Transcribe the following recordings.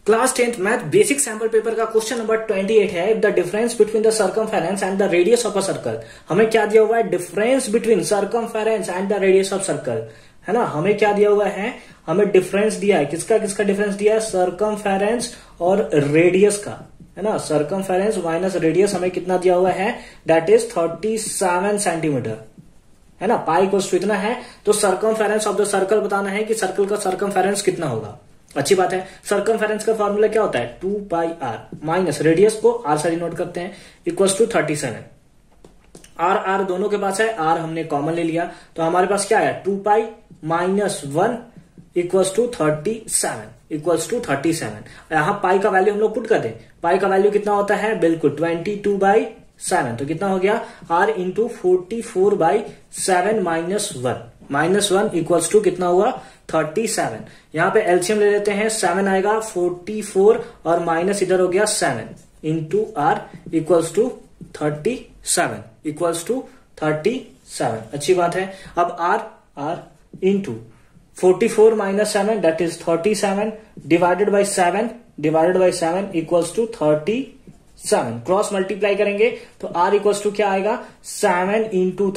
Class 10th math basic sample paper का question number 28 है। The difference between the circumference and the radius of a circle. हमें क्या दिया हुआ है? Difference between circumference and the radius of circle, है ना। हमें क्या दिया हुआ है? हमें डिफरेंस दिया है। किसका किसका डिफरेंस दिया है? सर्कमफेरेंस और रेडियस का, है ना। सर्कमफेरेंस माइनस रेडियस हमें कितना दिया हुआ है? दैट इज 37 सेंटीमीटर, है ना। पाई इक्वल्स टू इतना है, तो सर्कमफेरेंस ऑफ द सर्कल बताना है कि सर्कल का सर्कमफेरेंस कितना होगा। अच्छी बात है। सर्कमफेरेंस का फॉर्मूला क्या होता है? 2 पाई आर माइनस रेडियस को आर से डिनोट करते हैं इक्वल्स टू 37। आर दोनों के पास है, आर हमने कॉमन ले लिया, तो हमारे पास क्या है? 2 pi minus 1 equals to 37 equals to 37। यहां पाई का वैल्यू हम लोग पुट कर दें। पाई का वैल्यू कितना होता है? बिल्कुल 22/7। तो कितना हो गया? R into 44/7 minus one equals to कितना हुआ? 37। यहां पे एलसीएम ले लेते हैं, 7 आएगा, 44 और माइनस इधर हो गया 7 into r equals to 37 equals to 37। अच्छी बात है। अब r into 44 minus 7 that is 37 divided by 7 equals to 37। Cross multiply करेंगे तो आर इक्वल्स टू क्या आएगा? 7 इंटू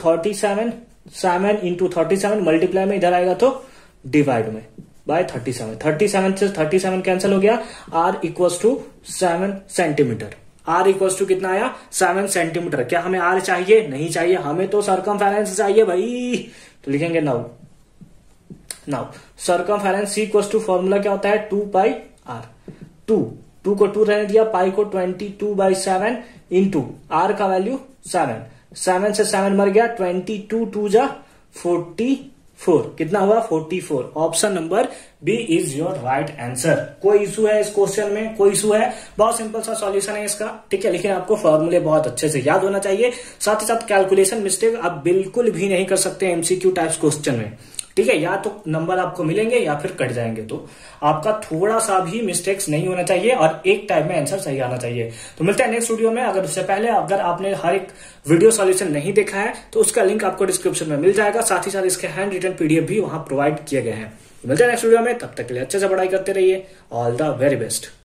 37 मल्टीप्लाई में इधर आएगा तो डिवाइड में बाय 37 से 37 कैंसिल हो गया। R equals to 7 centimetre. R equals to कितना आया? 7 सेंटीमीटर। क्या हमें आर चाहिए? नहीं चाहिए, हमें तो सर्कमफेरेंस चाहिए भाई। तो लिखेंगे now circumference C equals to formula क्या होता है? 2 पाई आर। 2 को 2 रहने दिया, पाई को 22/7 इंटू आर का वैल्यू 7 से 7 मर गया, 22 2 जा 44। कितना हुआ? 44। Option number B is your right answer. कोई इशू है इस क्वेश्चन में? कोई इशू है? बहुत सिंपल सा सॉल्यूशन है इसका, ठीक है। लेकिन आपको फॉर्मूले बहुत अच्छे से याद होना चाहिए। साथ ही साथ कैलकुलेशन मिस्टेक आप बिल्कुल भी नहीं कर सकते एमसीक्यू टाइप्स क्वेश्चन में, ठीक है। या तो नंबर आपको मिलेंगे या फिर कट जाएंगे, तो आपका थोड़ा सा भी मिस्टेक्स नहीं होना चाहिए और एक टाइम में आंसर सही आना चाहिए। तो मिलते हैं नेक्स्ट वीडियो में। अगर उससे पहले अगर आपने हर एक वीडियो सॉल्यूशन नहीं देखा है तो उसका लिंक आपको डिस्क्रिप्शन में मिल जाएगा। साथ ही साथ इसके हैंड रिटन पीडीएफ भी वहां प्रोवाइड किए गए हैं। तो मिलते हैं नेक्स्ट वीडियो में, तब तक के लिए अच्छे से पढ़ाई करते रहिए। All the very best.